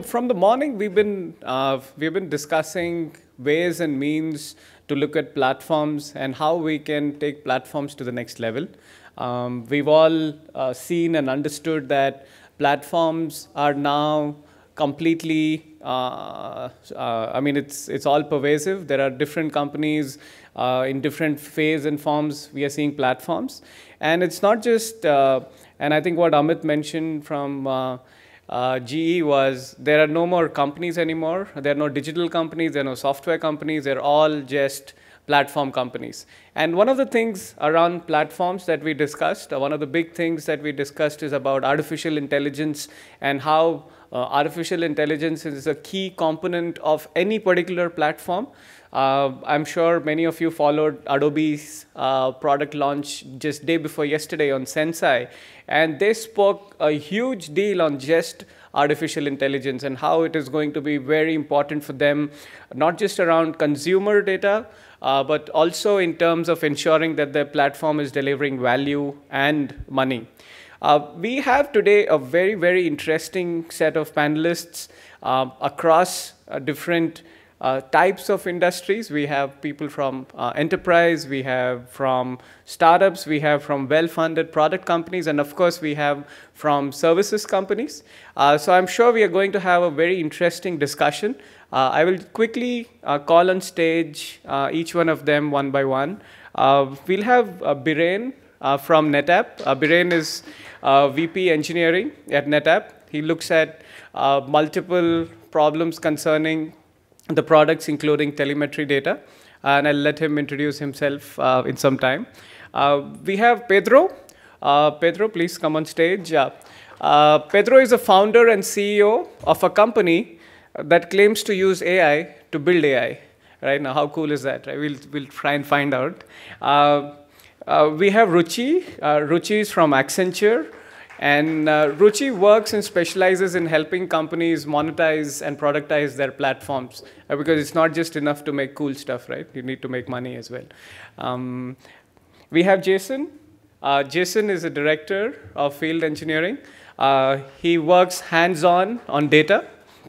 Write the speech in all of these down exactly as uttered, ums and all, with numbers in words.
from the morning, we've been, uh, we've been discussing ways and means to look at platforms and how we can take platforms to the next level. Um, we've all uh, seen and understood that platforms are now completely, uh, uh, I mean, it's, it's all pervasive. There are different companies uh, in different phases and forms. We are seeing platforms. And it's not just, uh, and I think what Amit mentioned from uh, uh, G E was there are no more companies anymore. There are no digital companies. There are no software companies. They're all just platform companies. And one of the things around platforms that we discussed, uh, one of the big things that we discussed is about artificial intelligence and how uh, artificial intelligence is a key component of any particular platform. Uh, I'm sure many of you followed Adobe's uh, product launch just day before yesterday on Sensei, and they spoke a huge deal on just artificial intelligence and how it is going to be very important for them, not just around consumer data, uh, but also in terms of ensuring that their platform is delivering value and money. Uh, we have today a very, very interesting set of panelists uh, across uh, different Uh, types of industries. We have people from uh, enterprise, we have from startups, we have from well-funded product companies, and of course we have from services companies. Uh, so I'm sure we are going to have a very interesting discussion. Uh, I will quickly uh, call on stage uh, each one of them one by one. Uh, we'll have uh, Biren uh, from Netapp. Uh, Biren is uh, V P Engineering at Netapp. He looks at uh, multiple problems concerning the products, including telemetry data, and I'll let him introduce himself uh, in some time. Uh, we have Pedro. Uh, Pedro, please come on stage. Uh, uh, Pedro is a founder and C E O of a company that claims to use A I to build A I. Right now, how cool is that? Right? We'll, we'll try and find out. Uh, uh, we have Ruchi. Uh, Ruchi is from Accenture. And uh, Ruchi works and specializes in helping companies monetize and productize their platforms, uh, because it's not just enough to make cool stuff, right? You need to make money as well. Um, we have Jason. Uh, Jason is a director of field engineering. Uh, he works hands-on on data.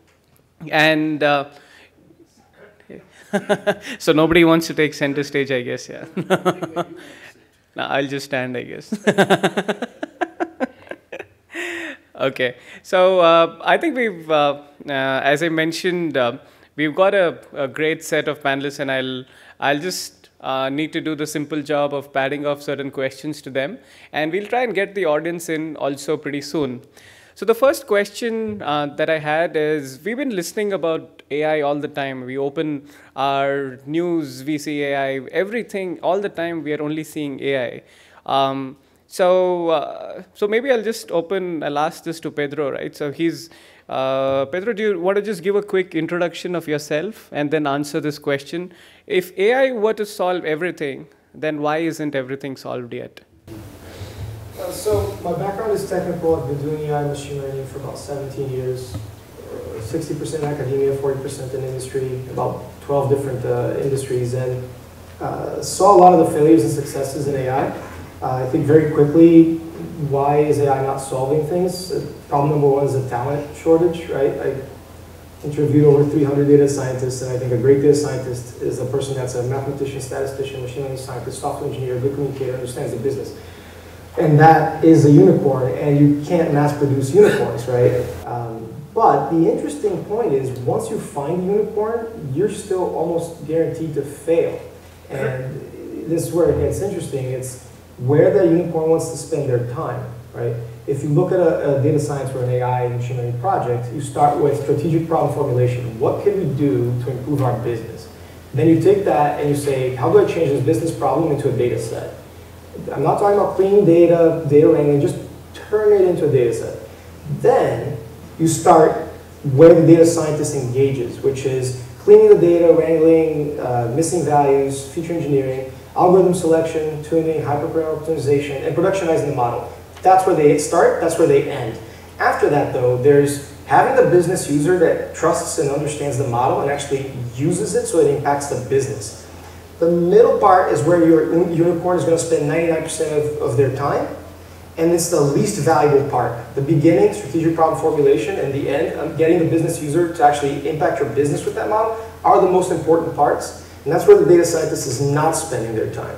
And uh, so nobody wants to take center stage, I guess, yeah. No, I'll just stand, I guess. Okay, so uh, I think we've, uh, uh, as I mentioned, uh, we've got a, a great set of panelists, and I'll, I'll just uh, need to do the simple job of padding off certain questions to them, and we'll try and get the audience in also pretty soon. So the first question uh, that I had is, we've been listening about A I all the time. We open our news, we see A I, everything, all the time we are only seeing A I. Um, So, uh, so maybe I'll just open, I'll ask this to Pedro, right? So he's, uh, Pedro, do you want to just give a quick introduction of yourself and then answer this question? If A I were to solve everything, then why isn't everything solved yet? Uh, so my background is technical. I've been doing A I machine learning for about seventeen years, sixty percent academia, forty percent in industry, about twelve different uh, industries, and uh, saw a lot of the failures and successes in A I. Uh, I think very quickly, why is A I not solving things? Uh, problem number one is a talent shortage, right? I interviewed over three hundred data scientists, and I think a great data scientist is a person that's a mathematician, statistician, machine learning scientist, software engineer, good communicator, understands the business. And that is a unicorn, and you can't mass produce unicorns, right? Um, but the interesting point is, once you find a unicorn, you're still almost guaranteed to fail. And this is where it gets interesting. It's where the unicorn wants to spend their time, right? If you look at a, a data science or an A I machine learning project, you start with strategic problem formulation. What can we do to improve our business? Then you take that and you say, how do I change this business problem into a data set? I'm not talking about clean data, data wrangling, just turn it into a data set. Then you start where the data scientist engages, which is cleaning the data, wrangling, uh, missing values, feature engineering, algorithm selection, tuning, hyperparameter optimization, and productionizing the model. That's where they start, that's where they end. After that, though, there's having the business user that trusts and understands the model and actually uses it so it impacts the business. The middle part is where your unicorn is going to spend ninety-nine percent of, of their time, And it's the least valuable part. The beginning, strategic problem formulation, and the end, um, getting the business user to actually impact your business with that model are the most important parts. And that's where the data scientist is not spending their time.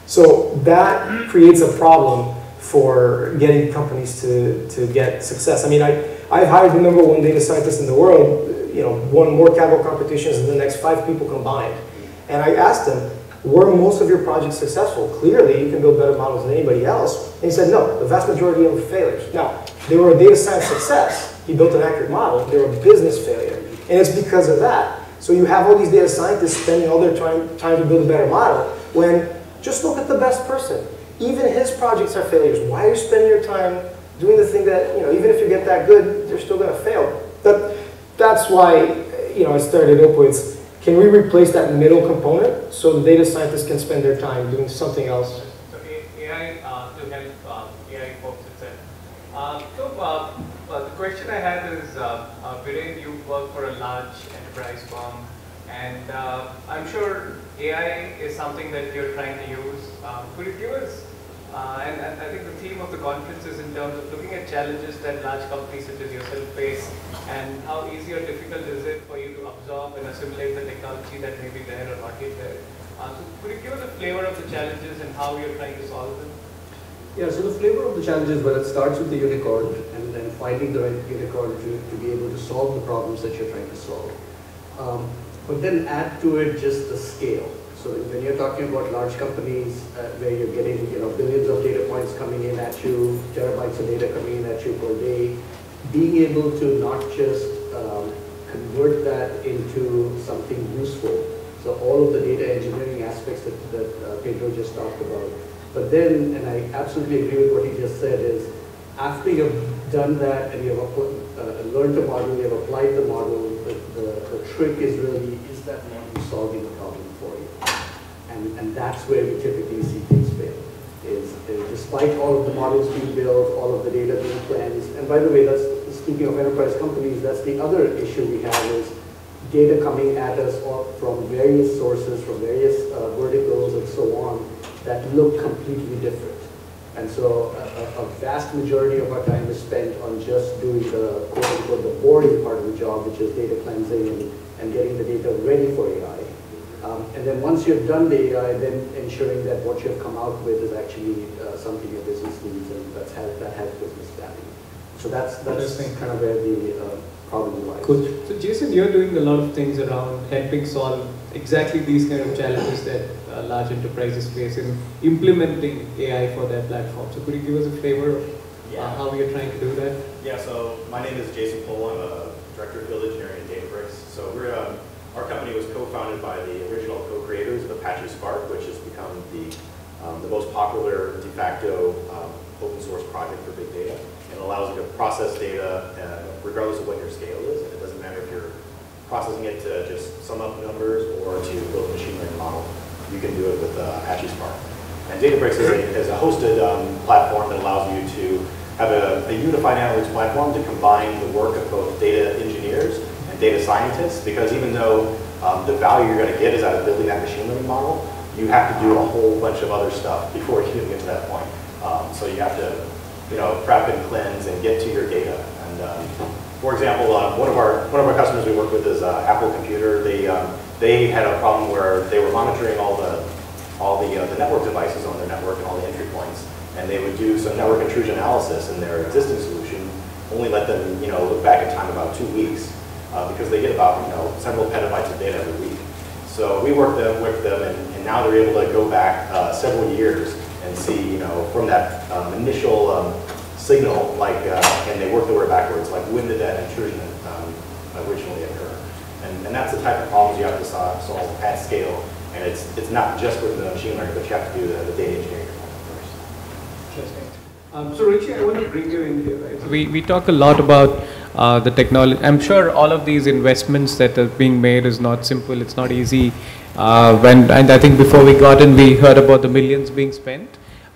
So that creates a problem for getting companies to, to get success. I mean, I, I've hired the number one data scientist in the world, you know, won more Kaggle competitions than the next five people combined. And I asked him, were most of your projects successful? Clearly, you can build better models than anybody else. And he said, no, the vast majority of them were failures. Now, they were a data science success. He built an accurate model. They were a business failure. And it's because of that. So you have all these data scientists spending all their time, time to build a better model, when just look at the best person. Even his projects are failures. Why are you spending your time doing the thing that, you know, even if you get that good, they're still going to fail? That, that's why, you know, I started Ople. It's, can we replace that middle component so the data scientists can spend their time doing something else? So A I uh, to help uh, A I folks itself. Uh, so uh, uh, the question I had is, uh, uh, Biren, you work for a large enterprise firm, and uh, I'm sure A I is something that you're trying to use. Um, could you give us, uh, and, and I think the theme of the conference is in terms of looking at challenges that large companies such as yourself face, and how easy or difficult is it for you to absorb and assimilate the technology that may be there or not yet there. Uh, so could you give us a flavor of the challenges and how you're trying to solve them? Yeah, so the flavor of the challenges, well, it starts with the unicorn and then finding the right unicorn to, to be able to solve the problems that you're trying to solve. Um, but then add to it just the scale. So when you're talking about large companies uh, where you're getting, you know, billions of data points coming in at you, terabytes of data coming in at you per day, being able to not just um, convert that into something useful. So all of the data engineering aspects that, that uh, Pedro just talked about. But then, and I absolutely agree with what he just said, is after you've done that and you've uh, learned the model, you've applied the model, the, the, the trick is really, is that model solving the problem for you? And, and that's where we typically see things fail. Is, is despite all of the models being built, all of the data being cleansed, and by the way, that's speaking of enterprise companies, that's the other issue we have is data coming at us from various sources, from various uh, verticals and so on, that look completely different. And so a, a vast majority of our time is spent on just doing the quote unquote the boring part of the job, which is data cleansing and, and getting the data ready for A I. Um, and then once you've done the A I, then ensuring that what you've come out with is actually uh, something your business needs and that's has, that has business value. So that's, that's kind of where the uh, problem lies. Cool. So Jason, you're doing a lot of things around helping solve exactly these kind of challenges that uh, large enterprises face in implementing A I for their platform. So could you give us a flavor of yeah. uh, how you're trying to do that? Yeah, so my name is Jason Pohl. I'm a director of field engineering at Databricks. So we're, um, our company was co-founded by the original co-creators of Apache Spark, which has become the, um, the most popular de facto um, open source project for big data. It allows you to process data uh, regardless of what your scale is. And it doesn't matter if you're processing it to just sum up numbers or to build a machine learning model. You can do it with uh, Apache Spark. And Databricks is a, is a hosted um, platform that allows you to have a, a unified analytics platform to combine the work of both data engineers and data scientists, because even though um, the value you're going to get is out of building that machine learning model, you have to do a whole bunch of other stuff before you can get to that point. Um, so you have to, you know, prep and cleanse and get to your data. And um, for example, um, one of our one of our customers we work with is uh, Apple Computer. They um, they had a problem where they were monitoring all the all the uh, the network devices on their network and all the entry points, and they would do some network intrusion analysis in their existing solution. Only let them, you know, look back in time about two weeks uh, because they get about, you know, several petabytes of data every week. So we worked them with them, and, and now they're able to go back uh, several years and see, you know, from that um, initial um, signal, like, uh, and they work their way backwards, like when did that intrusion um, originally occur? And, and that's the type of problems you have to solve, solve at scale. And it's it's not just with the machine learning, but you have to do the, the data engineering component first. Interesting. Um, so Ruchi, I want to bring you in here, right? So we, we talk a lot about uh, the technology. I'm sure all of these investments that are being made is not simple, it's not easy. Uh, when, and I think before we got in, we heard about the millions being spent.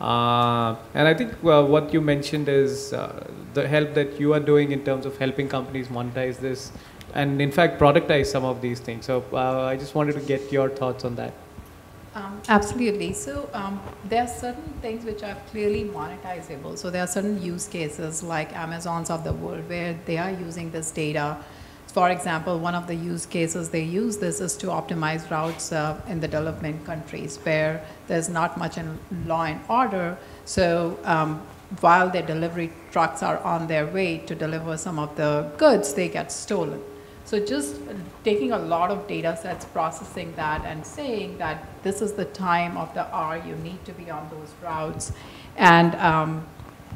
Uh, and I think uh, what you mentioned is uh, the help that you are doing in terms of helping companies monetize this and in fact productize some of these things. So uh, I just wanted to get your thoughts on that. Um, absolutely. So um, there are certain things which are clearly monetizable. So there are certain use cases like Amazons of the world where they are using this data. For example, one of the use cases they use this is to optimize routes uh, in the development countries where there's not much in law and order. So um, while their delivery trucks are on their way to deliver some of the goods, they get stolen. So just taking a lot of data sets, processing that, and saying that this is the time of the hour you need to be on those routes. And, um,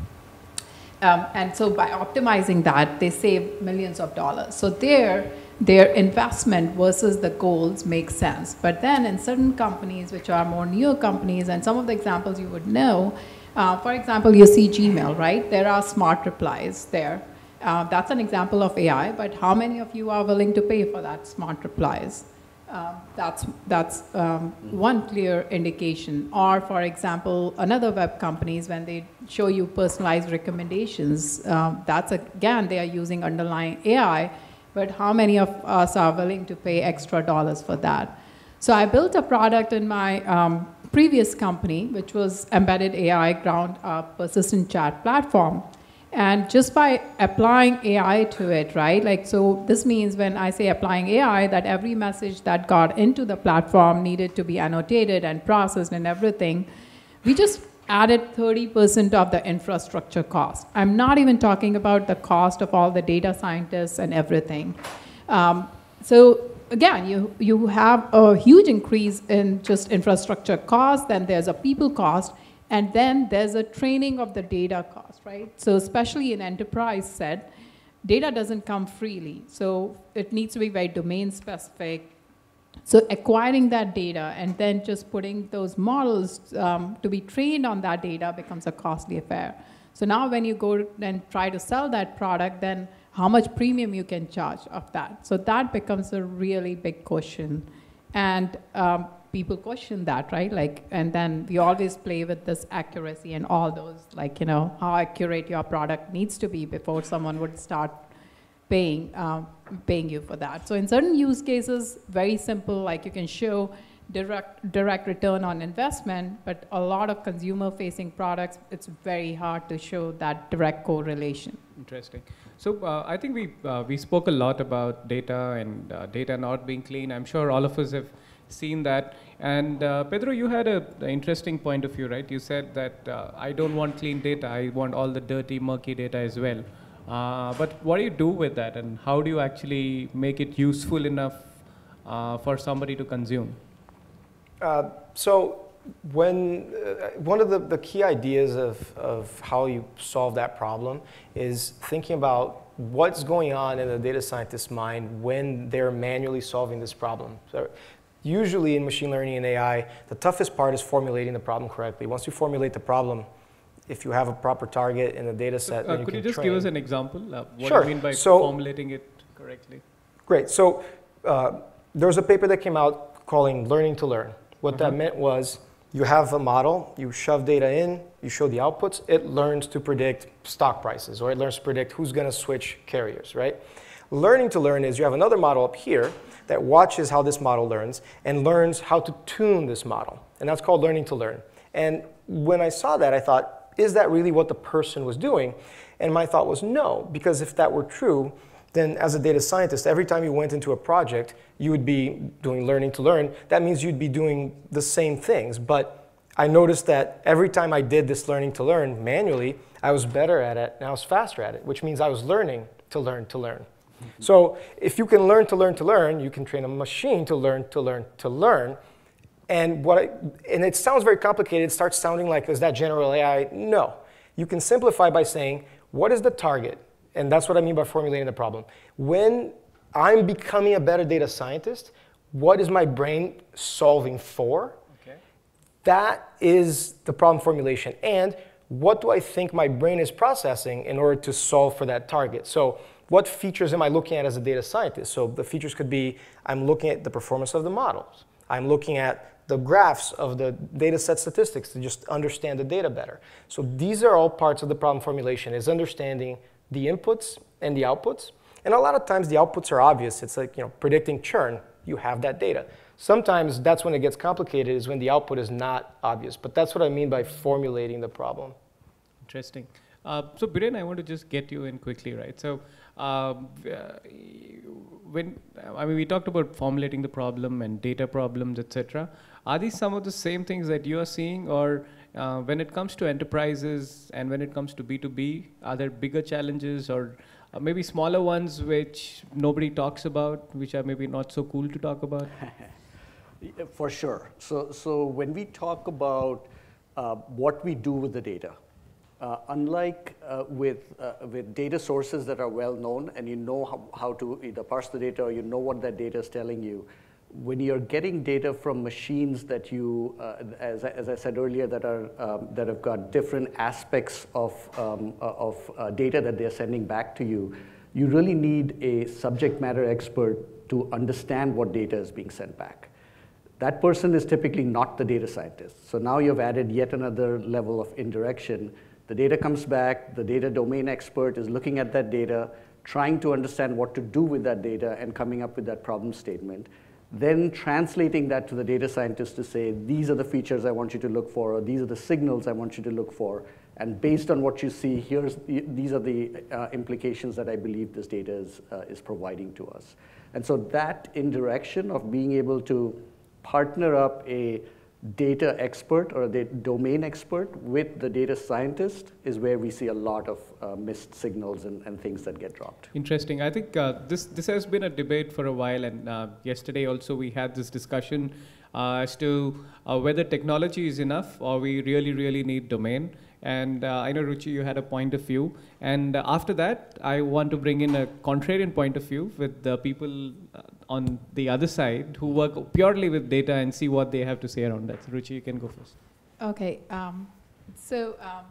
um, and so by optimizing that, they save millions of dollars. So their, their investment versus the goals makes sense. But then in certain companies, which are more newer companies, and some of the examples you would know, uh, for example, you see Gmail, right? There are smart replies there. Uh, that's an example of A I, but how many of you are willing to pay for that smart replies? Um, that's that's um, one clear indication. Or, for example, another web companies, when they show you personalized recommendations, um, that's, again, they are using underlying A I, but how many of us are willing to pay extra dollars for that? So I built a product in my um, previous company, which was embedded A I ground up persistent chat platform. And just by applying A I to it, right? Like, so this means when I say applying A I, that every message that got into the platform needed to be annotated and processed and everything. We just added thirty percent of the infrastructure cost. I'm not even talking about the cost of all the data scientists and everything. Um, so again, you, you have a huge increase in just infrastructure cost, then there's a people cost, and then there's a training of the data cost, right? So especially in enterprise set, data doesn't come freely. So it needs to be very domain specific. So acquiring that data and then just putting those models um, to be trained on that data becomes a costly affair. So now when you go and try to sell that product, then how much premium you can charge of that? So that becomes a really big question. And um, people question that, right? Like, and then we always play with this accuracy and all those, like, you know, how accurate your product needs to be before someone would start paying, um, paying you for that. So in certain use cases, very simple, like you can show direct, direct return on investment, but a lot of consumer-facing products, it's very hard to show that direct correlation. Interesting. So uh, I think we, uh, we spoke a lot about data and uh, data not being clean. I'm sure all of us have seen that. And uh, Pedro, you had a, an interesting point of view, right? You said that uh, I don't want clean data. I want all the dirty, murky data as well. Uh, but what do you do with that? And how do you actually make it useful enough uh, for somebody to consume? Uh, so when uh, one of the, the key ideas of, of how you solve that problem is thinking about what's going on in a data scientist's mind when they're manually solving this problem. So usually in machine learning and A I, the toughest part is formulating the problem correctly. Once you formulate the problem, if you have a proper target in the data set, uh, then you could can you just train. give us an example? Uh, what Sure. do you mean by so, formulating it correctly? Great. So uh, there was a paper that came out calling learning to learn. What uh-huh. that meant was you have a model, you shove data in, you show the outputs, it learns to predict stock prices, or it learns to predict who's going to switch carriers, right? Learning to learn is you have another model up here that watches how this model learns and learns how to tune this model. And that's called learning to learn. And when I saw that, I thought, is that really what the person was doing? And my thought was no, because if that were true, then as a data scientist, every time you went into a project, you would be doing learning to learn. That means you'd be doing the same things. But I noticed that every time I did this learning to learn manually, I was better at it and I was faster at it, which means I was learning to learn to learn. Mm-hmm. So if you can learn to learn to learn, you can train a machine to learn to learn to learn. And, what I, and it sounds very complicated. It starts sounding like, is that general A I? No. You can simplify by saying, what is the target? And that's what I mean by formulating the problem. When I'm becoming a better data scientist, what is my brain solving for? Okay. That is the problem formulation. And what do I think my brain is processing in order to solve for that target? So what features am I looking at as a data scientist? So the features could be, I'm looking at the performance of the models. I'm looking at the graphs of the data set statistics to just understand the data better. So these are all parts of the problem formulation, is understanding the inputs and the outputs. And a lot of times the outputs are obvious. It's like, you know, predicting churn. You have that data. Sometimes that's when it gets complicated, is when the output is not obvious. But that's what I mean by formulating the problem. Interesting. Uh, so Biren, I want to just get you in quickly, right? So um, uh, when, I mean, we talked about formulating the problem and data problems, et cetera. Are these some of the same things that you are seeing, or uh, when it comes to enterprises and when it comes to B two B, are there bigger challenges or uh, maybe smaller ones which nobody talks about, which are maybe not so cool to talk about? For sure. So, so when we talk about uh, what we do with the data, uh, unlike uh, with, uh, with data sources that are well known and you know how, how to either parse the data or you know what that data is telling you, when you're getting data from machines that you, uh, as, as I said earlier, that, are, um, that have got different aspects of, um, of uh, data that they're sending back to you, you really need a subject matter expert to understand what data is being sent back. That person is typically not the data scientist. So now you've added yet another level of indirection. The data comes back, the data domain expert is looking at that data, trying to understand what to do with that data and coming up with that problem statement. Then translating that to the data scientist to say, these are the features I want you to look for, or these are the signals I want you to look for. And based on what you see, here's, these are the uh, implications that I believe this data is, uh, is providing to us. And so that indirection of being able to partner up a data expert or a domain expert with the data scientist is where we see a lot of uh, missed signals and, and things that get dropped. Interesting. I think uh, this, this has been a debate for a while, and uh, yesterday also we had this discussion uh, as to uh, whether technology is enough or we really, really need domain. And uh, I know, Ruchi, you had a point of view. And uh, after that, I want to bring in a contrarian point of view with the people uh, on the other side who work purely with data and see what they have to say around that. So, Ruchi, you can go first. Okay. Um, so um,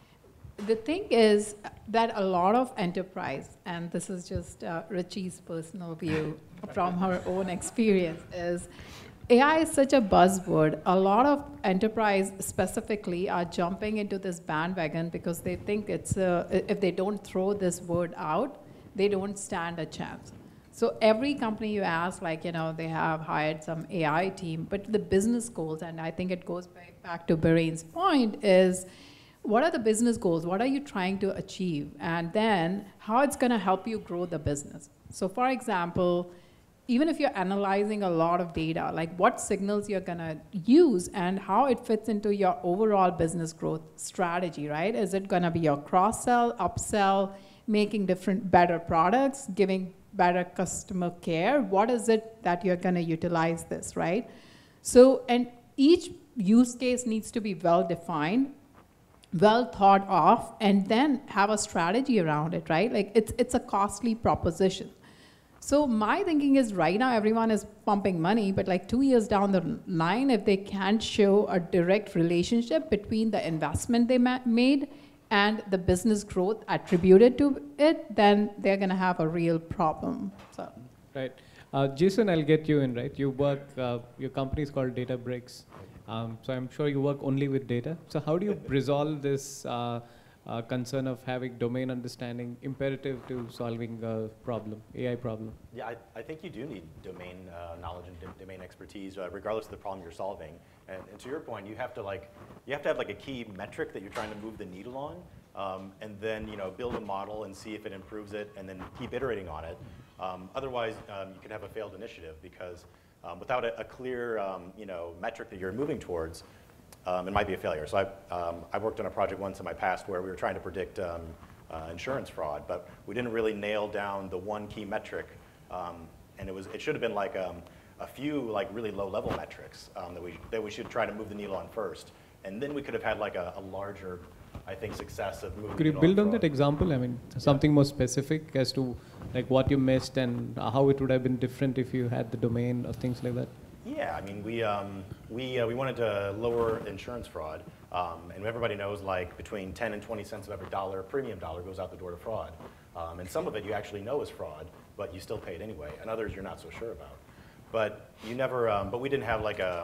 the thing is that a lot of enterprise, and this is just uh, Ruchi's personal view from her own experience, is A I is such a buzzword. A lot of enterprise specifically are jumping into this bandwagon because they think it's a, if they don't throw this word out, they don't stand a chance. So every company you ask, like, you know, they have hired some A I team, but the business goals, and I think it goes back to Biren's point, is what are the business goals? What are you trying to achieve? And then how it's going to help you grow the business. So for example, even if you're analyzing a lot of data, like what signals you're going to use and how it fits into your overall business growth strategy, right? Is it going to be your cross-sell, upsell, making different, better products, giving better customer care? What is it that you're going to utilize this, right? So, and each use case needs to be well-defined, well thought of, and then have a strategy around it, right? Like it's, it's a costly proposition. So my thinking is right now everyone is pumping money, but like two years down the line, if they can't show a direct relationship between the investment they ma made and the business growth attributed to it, then they're going to have a real problem. So. Right. Uh, Jason, I'll get you in, right? You work, uh, your company is called Databricks. Um, so I'm sure you work only with data. So how do you resolve this uh, uh, concern of having domain understanding imperative to solving a problem, A I problem? Yeah, I, I think you do need domain uh, knowledge and domain expertise, uh, regardless of the problem you're solving. And, and to your point, you have to like, you have to have like a key metric that you're trying to move the needle on, um, and then you know build a model and see if it improves it, and then keep iterating on it. Um, otherwise, um, you could have a failed initiative because um, without a, a clear um, you know metric that you're moving towards, um, it might be a failure. So I um, I worked on a project once in my past where we were trying to predict um, uh, insurance fraud, but we didn't really nail down the one key metric, um, and it was it should have been like um, a few like really low level metrics um, that we that we should try to move the needle on first, and then we could have had like a, a larger, I think, success of moving. Could you the build needle on that example? I mean, something more specific as to like what you missed and how it would have been different if you had the domain or things like that. Yeah, I mean, we um, we uh, we wanted to lower insurance fraud, um, and everybody knows like between ten and twenty cents of every dollar, premium dollar, goes out the door to fraud, um, and some of it you actually know is fraud, but you still pay it anyway, and others you're not so sure about. But you never, um, but we didn't have like a,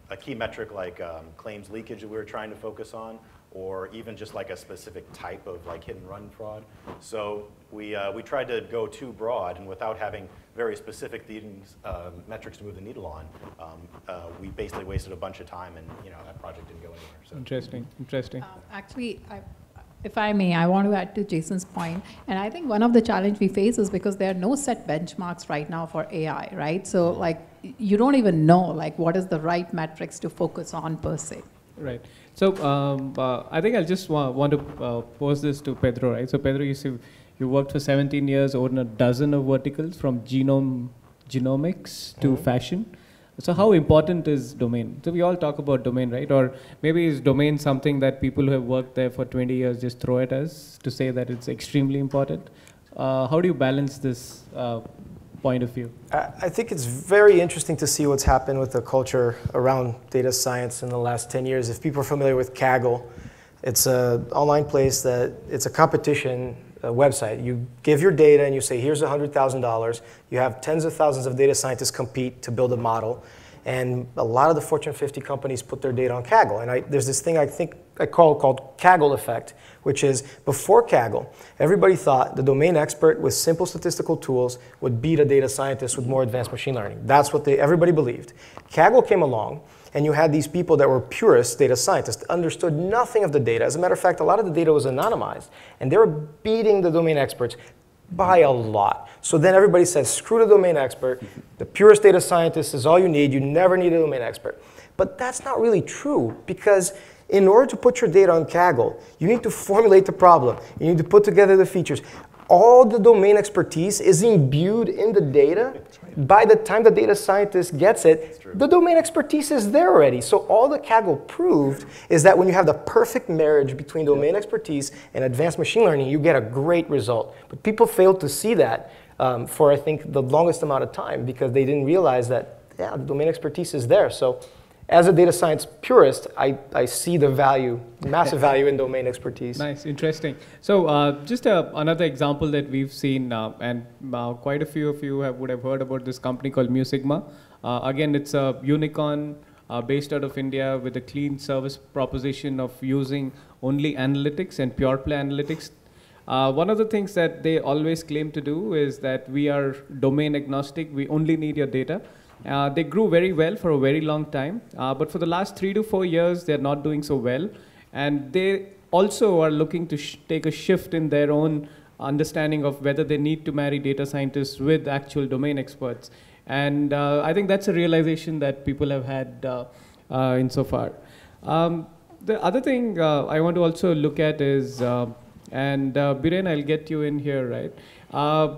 a key metric like um, claims leakage that we were trying to focus on, or even just like a specific type of like hit and run fraud. So we, uh, we tried to go too broad, and without having very specific things, uh, metrics to move the needle on, um, uh, we basically wasted a bunch of time, and you know that project didn't go anywhere. So. Interesting, interesting. Um, actually, I, if I may, I want to add to Jason's point, and I think one of the challenge we face is because there are no set benchmarks right now for A I, right? So like, you don't even know like what is the right metrics to focus on per se. Right. So um, uh, I think I'll just wa want to uh, pose this to Pedro, right? So Pedro, you see, you worked for seventeen years, owned a dozen of verticals from genome, genomics to mm-hmm. fashion. So how important is domain? So we all talk about domain, right? Or maybe is domain something that people who have worked there for twenty years just throw at us to say that it's extremely important? Uh, how do you balance this uh, point of view? I think it's very interesting to see what's happened with the culture around data science in the last ten years. If people are familiar with Kaggle, it's an online place that it's a competition uh, website. You give your data and you say, here's one hundred thousand dollars. You have tens of thousands of data scientists compete to build a model. And a lot of the Fortune fifty companies put their data on Kaggle. And I, there's this thing I think I call called Kaggle effect, which is before Kaggle, everybody thought the domain expert with simple statistical tools would beat a data scientist with more advanced machine learning. That's what they, everybody believed. Kaggle came along, and you had these people that were purist data scientists, understood nothing of the data. As a matter of fact, a lot of the data was anonymized, and they were beating the domain experts by a lot. So then everybody says, screw the domain expert. The purest data scientist is all you need. You never need a domain expert. But that's not really true, because in order to put your data on Kaggle, you need to formulate the problem. You need to put together the features. All the domain expertise is imbued in the data. By the time the data scientist gets it, the domain expertise is there already. So all the Kaggle proved is that when you have the perfect marriage between domain expertise and advanced machine learning, you get a great result. But people failed to see that um, for, I think, the longest amount of time, because they didn't realize that, yeah, the domain expertise is there. So as a data science purist, I, I see the value, massive value in domain expertise. Nice, interesting. So uh, just uh, another example that we've seen, uh, and uh, quite a few of you have, would have heard about this company called Mu Sigma. Uh, again, it's a unicorn uh, based out of India with a clean service proposition of using only analytics and pure play analytics. Uh, one of the things that they always claim to do is that we are domain agnostic, we only need your data. Uh, they grew very well for a very long time, uh, but for the last three to four years, they're not doing so well. And they also are looking to sh take a shift in their own understanding of whether they need to marry data scientists with actual domain experts. And uh, I think that's a realization that people have had uh, uh, insofar. Um, the other thing uh, I want to also look at is, uh, and uh, Biren, I'll get you in here, right? Uh,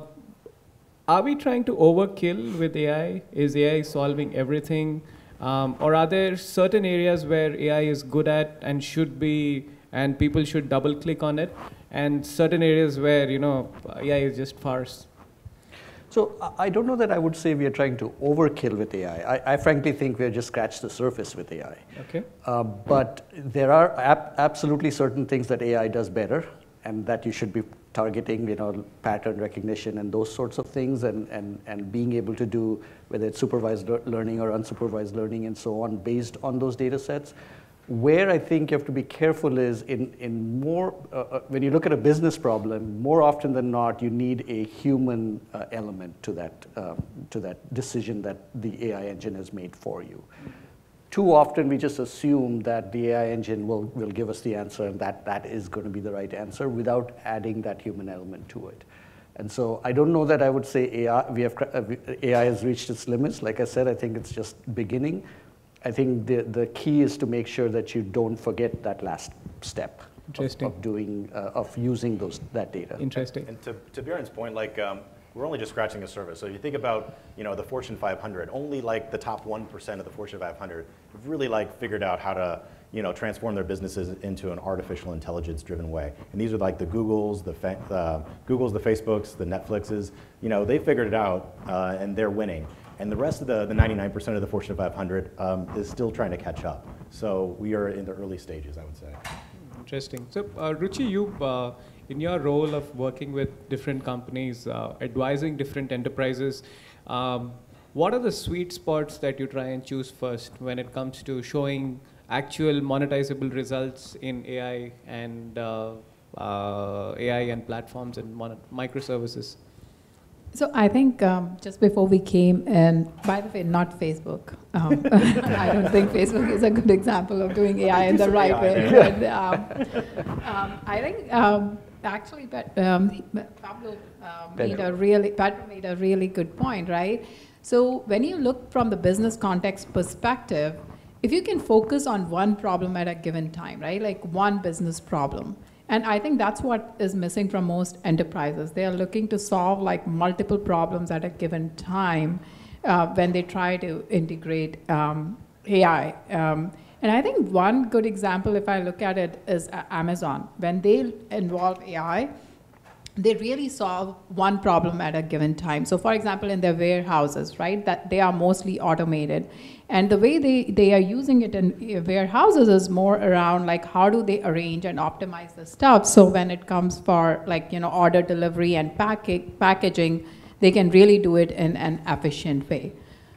Are we trying to overkill with A I? Is A I solving everything? Um, or are there certain areas where A I is good at and should be, and people should double click on it, and certain areas where, you know, A I is just farce? So I don't know that I would say we are trying to overkill with A I. I, I frankly think we've just scratched the surface with A I. Okay. Uh, but there are ab absolutely certain things that A I does better, and that you should be targeting, you know, pattern recognition and those sorts of things, and, and, and being able to do, whether it's supervised le learning or unsupervised learning and so on, based on those data sets. Where I think you have to be careful is in, in more, uh, when you look at a business problem, more often than not, you need a human uh, element to that, um, to that decision that the A I engine has made for you. Too often we just assume that the A I engine will, will give us the answer, and that that is going to be the right answer without adding that human element to it. And so I don't know that I would say A I, we have, uh, A I has reached its limits. Like I said, I think it's just beginning. I think the, the key is to make sure that you don't forget that last step of, of doing, uh, of using those, that data. Interesting. And to, to Biren's point, like, um, we're only just scratching the surface. So if you think about, you know, the Fortune five hundred, only like the top one percent of the Fortune five hundred have really like figured out how to, you know, transform their businesses into an artificial intelligence driven way. And these are like the Googles, the, uh, Googles, the Facebooks, the Netflixes, you know, they figured it out uh, and they're winning. And the rest of the, the ninety-nine percent of the Fortune five hundred um, is still trying to catch up. So we are in the early stages, I would say. Interesting. So uh, Ruchi, you, uh, in your role of working with different companies, uh, advising different enterprises, um, what are the sweet spots that you try and choose first when it comes to showing actual monetizable results in A I and uh, uh, A I and platforms and microservices? So I think um, just before we came in, by the way, not Facebook. Um, I don't think Facebook is a good example of doing A I in the right way. But, um, um, I think um, actually, but um, Pablo uh, made a really, Pedro made a really good point, right? So when you look from the business context perspective, if you can focus on one problem at a given time, right, like one business problem. And I think that's what is missing from most enterprises. They are looking to solve like multiple problems at a given time uh, when they try to integrate um, A I. Um, and I think one good example, if I look at it, is uh, Amazon. When they involve A I, they really solve one problem at a given time. So for example, in their warehouses, right, that they are mostly automated. And the way they, they are using it in warehouses is more around like how do they arrange and optimize the stuff. So when it comes for like, you know, order delivery and pack packaging, they can really do it in an efficient way.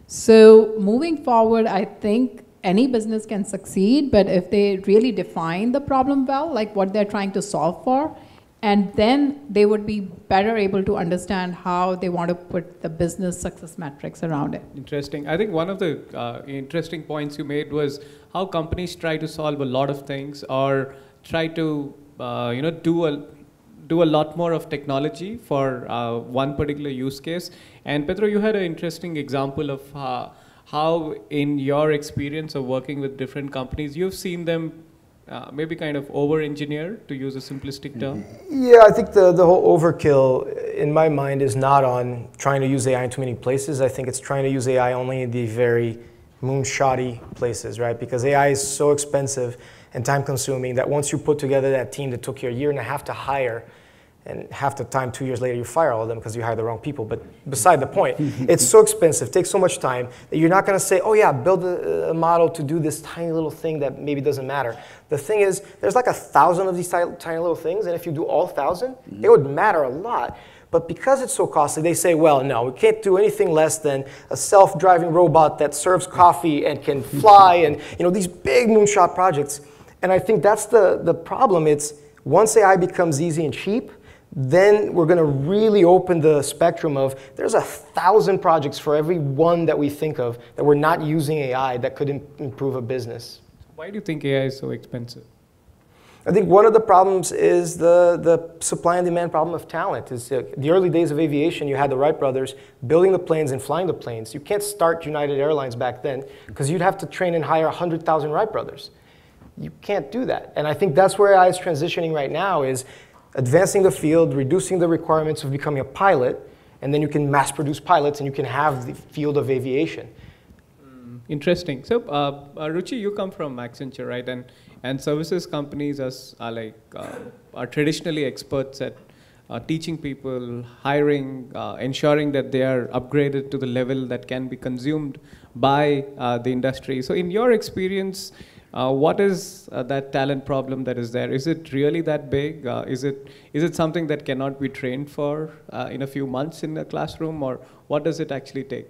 So moving forward, I think any business can succeed, but if they really define the problem well, like what they're trying to solve for, and then they would be better able to understand how they want to put the business success metrics around it. Interesting. I think one of the uh, interesting points you made was how companies try to solve a lot of things or try to uh, you know, do a, do a lot more of technology for uh, one particular use case. And Pedro, you had an interesting example of uh, how in your experience of working with different companies, you've seen them Uh, maybe kind of over-engineer, to use a simplistic term? Yeah, I think the, the whole overkill in my mind is not on trying to use A I in too many places. I think it's trying to use A I only in the very moonshotty places, right? Because A I is so expensive and time-consuming that once you put together that team that took you a year and a half to hire, and half the time, two years later, you fire all of them because you hired the wrong people. But beside the point, it's so expensive, takes so much time, that you're not going to say, oh yeah, build a, a model to do this tiny little thing that maybe doesn't matter. The thing is, there's like a thousand of these tiny, tiny little things, and if you do all thousand, mm-hmm. it would matter a lot. But because it's so costly, they say, well, no, we can't do anything less than a self-driving robot that serves coffee and can fly, and you know these big moonshot projects. And I think that's the, the problem. It's once A I becomes easy and cheap, then we're going to really open the spectrum of there's a thousand projects for every one that we think of that we're not using A I that could im improve a business. Why do you think A I is so expensive? I think one of the problems is the, the supply and demand problem of talent. Is uh, the early days of aviation, you had the Wright brothers building the planes and flying the planes. You can't start United Airlines back then because you'd have to train and hire one hundred thousand Wright brothers. You can't do that. And I think that's where A I is transitioning right now, is advancing the field, reducing the requirements of becoming a pilot, and then you can mass produce pilots and you can have the field of aviation. Mm, interesting. So, uh, uh, Ruchi, you come from Accenture, right? And, and services companies are, are, like, uh, are traditionally experts at uh, teaching people, hiring, uh, ensuring that they are upgraded to the level that can be consumed by uh, the industry. So in your experience, Uh, what is uh, that talent problem that is there? Is it really that big? Uh, is it is it something that cannot be trained for uh, in a few months in a classroom, or what does it actually take?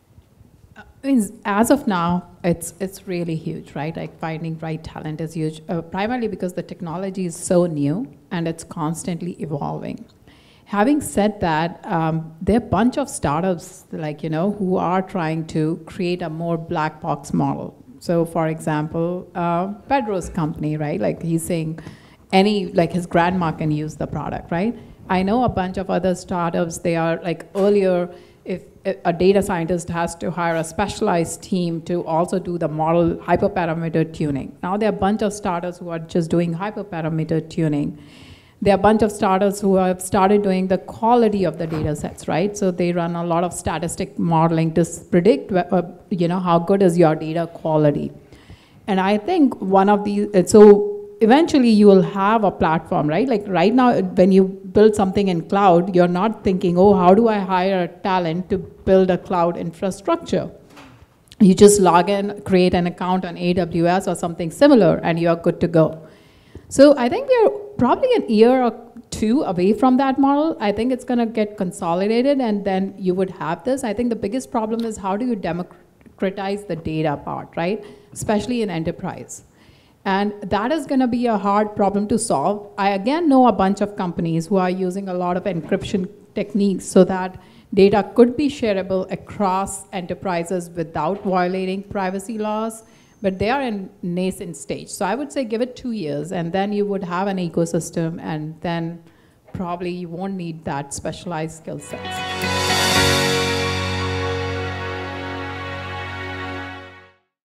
I mean, as of now, it's it's really huge, right? Like finding right talent is huge, uh, primarily because the technology is so new and it's constantly evolving. Having said that, um, there are a bunch of startups, like you know, who are trying to create a more black box model. So for example, uh, Pedro's company, right? Like he's saying any, like his grandma can use the product, right? I know a bunch of other startups, they are like earlier, if a data scientist has to hire a specialized team to also do the model hyperparameter tuning. Now there are a bunch of startups who are just doing hyperparameter tuning. There are a bunch of startups who have started doing the quality of the data sets, right? So they run a lot of statistic modeling to predict, uh, you know, how good is your data quality. And I think one of these, so eventually you will have a platform, right? Like right now, when you build something in cloud, you're not thinking, oh, how do I hire a talent to build a cloud infrastructure? You just log in, create an account on A W S or something similar, and you're good to go. So I think we're probably an year or too away from that model. I think it's going to get consolidated, and then you would have this. I think the biggest problem is how do you democratize the data part, right? Especially in enterprise. And that is going to be a hard problem to solve. I, again, know a bunch of companies who are using a lot of encryption techniques so that data could be shareable across enterprises without violating privacy laws, but they are in nascent stage. So I would say give it two years, and then you would have an ecosystem, and then probably you won't need that specialized skill sets.